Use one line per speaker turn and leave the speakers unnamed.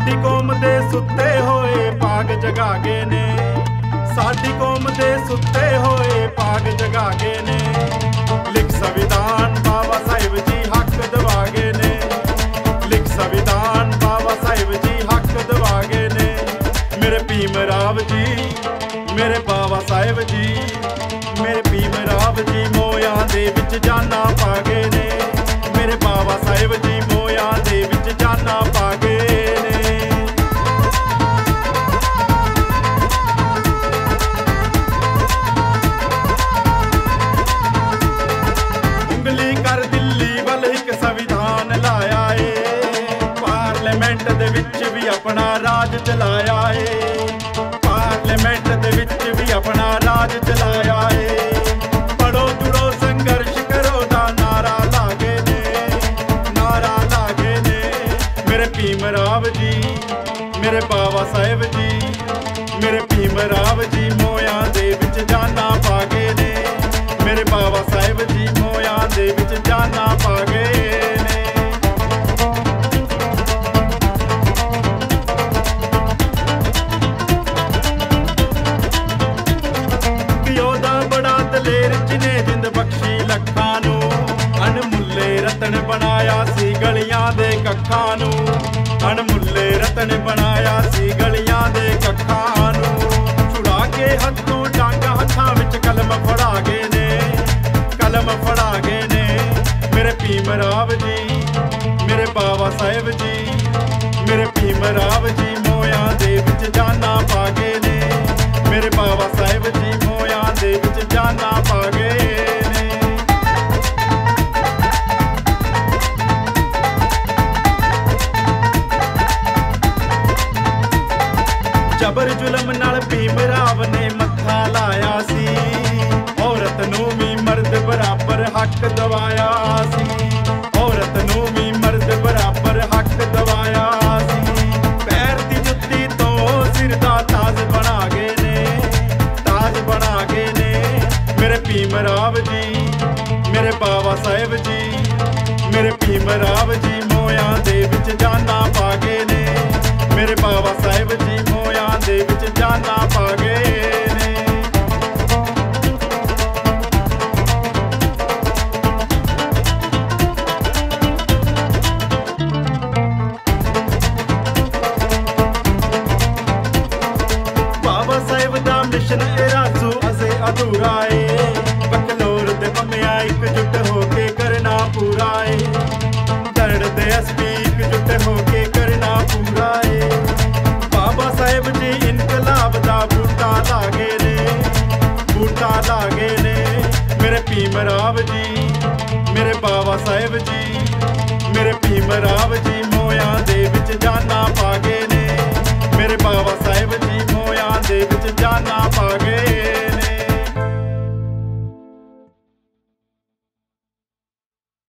ਸਾਡੀ ਕੌਮ ਦੇ ਸੁੱਤੇ ਹੋਏ ਭਾਗ ਜਗਾ ਗਏ ਨੇ, ਸਾਡੀ ਕੌਮ ਦੇ ਸੁੱਤੇ ਹੋਏ ਭਾਗ ਜਗਾ ਗਏ ਨੇ। ਲਿਖ ਸੰਵਿਧਾਨ ਬਾਬਾ ਸਾਹਿਬ ਜੀ ਹੱਕ ਦਵਾ ਗਏ ਨੇ, ਲਿਖ ਸੰਵਿਧਾਨ ਬਾਬਾ ਸਾਹਿਬ ਜੀ ਹੱਕ ਦਵਾ ਗਏ ਨੇ। ਮੇਰੇ ਭੀਮ ਰਾਵ ਜੀ, ਮੇਰੇ ਬਾਬਾ ਸਾਹਿਬ ਜੀ, ਮੇਰੇ ਭੀਮ ਰਾਵ ਜੀ ਮੋਇਆਂ ਦੇ ਵਿੱਚ ਜਾਨਾਂ ਪਾ ਗਏ ਨੇ, ਮੇਰੇ ਬਾਬਾ ਸਾਹਿਬ ਜੀ ਮੋਇਆਂ ਦੇ ਵਿੱਚ ਜਾਨਾਂ ਪਾ ਗਏ ਨੇ। ਉਂਗਲੀ ਕਰ ਦਿੱਲੀ ਵੱਲ ਇੱਕ ਸੰਵਿਧਾਨ ਲਾਇਆ ਏ, ਪਾਰਲੀਮੈਂਟ ਦੇ ਵਿੱਚ ਵੀ ਆਪਣਾ ਰਾਜ ਚਲਾਇਆ ਏ, ਪਾਰਲੀਮੈਂਟ ਦੇ ਵਿੱਚ ਵੀ ਆਪਣਾ ਰਾਜ ਚਲਾਇਆ ਏ। ਪੜੋ ਜੁੜੋ ਸੰਘਰਸ਼ ਕਰੋ ਦਾ ਨਾਰਾ ਲਾ ਗਏ ਨੇ, ਨਾਰਾ ਲਾ ਗਏ ਨੇ। ਮੇਰੇ ਭੀਮ ਰਾਵ ਜੀ, ਮੇਰੇ ਬਾਬਾ ਸਾਹਿਬ ਜੀ, ਮੇਰੇ ਭੀਮ ਰਾਵ ਜੀ ਮੋਇਆਂ ਦੇ ਵਿੱਚ ਜਾਨਾਂ ਪਾ ਗਏ ਨੇ, ਮੇਰੇ ਬਾਬਾ ਸਾਹਿਬ ਜੀ ਮੋਇਆਂ ਦੇ ਵਿੱਚ ਜਾਨਾਂ ਪਾ ਗਏ ਨੇ। ਜਿਹਨੇ ਜਿੰਦ ਬਖਸ਼ੀ ਲੱਖਾਂ ਨੂੰ, ਅਣਮੁੱਲੇ ਰਤਨ ਬਣਾਇਆ ਸੀ ਗਲੀਆਂ ਦੇ ਕੱਖਾਂ ਨੂੰ, ਅਣਮੁੱਲੇ ਰਤਨ ਬਣਾਇਆ ਸੀ ਗਲੀਆਂ ਦੇ ਕੱਖਾਂ ਨੂੰ। ਛੁੜਾ ਕੇ ਹੱਥੋਂ ਡੰਗ ਹੱਥਾਂ ਵਿੱਚ ਕਲਮ ਫੜਾ ਗਏ ਨੇ, ਕਲਮ ਫੜਾ ਗਏ ਨੇ। ਮੇਰੇ ਭੀਮ ਰਾਵ ਜੀ, ਮੇਰੇ ਬਾਬਾ ਸਾਹਿਬ ਜੀ, ਮੇਰੇ ਭੀਮ ਰਾਵ ਜੀ ਮੋਇਆਂ ਦੇ ਵਿੱਚ ਜਾਨਾਂ ਪਾ ਗਏ ਨੇ, ਮੇਰੇ ਬਾਬਾ ਸਾਹਿਬ ਜੀ ਮੋਇਆਂ ਦੇ ਵਿੱਚ ਜਾਨਾਂ ਪਾ ਗਏ ਨੇ। ਜਬਰ ਜ਼ੁਲਮ ਨਾਲ ਭੀਮ ਰਾਵ ਨੇ ਮੱਥਾ ਲਾਇਆ ਸੀ, ਔਰਤ ਨੂੰ ਵੀ ਮਰਦ ਬਰਾਬਰ ਹੱਕ ਦਵਾਇਆ ਸੀ, ਔਰਤ ਨੂੰ ਵੀ ਮਰਦ ਬਰਾਬਰ ਹੱਕ ਦਵਾਇਆ ਸੀ। ਪੈਰ ਦੀ ਜੁੱਤੀ ਤੋਂ ਸਿਰ ਦਾ ਤਾਜ ਬਣਾ ਗਏ ਨੇ, ਤਾਜ ਬਣਾ ਗਏ ਨੇ। ਮੇਰੇ ਭੀਮ ਰਾਵ ਜੀ, ਮੇਰੇ ਬਾਬਾ ਸਾਹਿਬ ਜੀ, ਮੇਰੇ ਭੀਮ ਰਾਵ ਜੀ ਮੋਇਆਂ ਦੇ ਵਿੱਚ ਜਾਨਾਂ ਪਾ ਗਏ ਨੇ, ਮੇਰੇ ਬਾਬਾ ਸਾਹਿਬ ਜੀ ਮੋਇਆਂ ਦੇ ਵਿੱਚ ਜਾਨਾਂ ਪਾ ਗਏ ਨੇ। ਬਾਬਾ ਸਾਹਿਬ ਦਾ ਮਿਸ਼ਨ ਇਰਾਜ਼ੂ ਅਜੇ ਅਧੂਰਾ ਏ, ਬਕਲੋਰ ਦੇ ਬੰਮਿਆਂ ਇਕਜੁੱਟ ਹੋ ਕੇ ਕਰਨਾ ਪੂਰਾ ਏ, ਦਰਦ ਦੇ ਐਸਪੀ ਇਕਜੁੱਟ ਹੋ ਕੇ ਕਰਨਾ ਪੂਰਾ ਏ। ਬਾਬਾ ਸਾਹਿਬ ਜੀ ਇਨਕਲਾਬ ਦਾ ਬੂਟਾ ਲਾ ਗਏ ਨੇ, ਬੂਟਾ ਲਾ ਗਏ ਨੇ। ਮੇਰੇ ਭੀਮ ਰਾਵ ਜੀ, ਮੇਰੇ ਬਾਬਾ ਸਾਹਿਬ ਜੀ, ਮੇਰੇ ਭੀਮ ਰਾਵ ਜੀ ਮੋਇਆਂ ਦੇ ਵਿੱਚ ਜਾਨਾਂ ਪਾ ਗਏ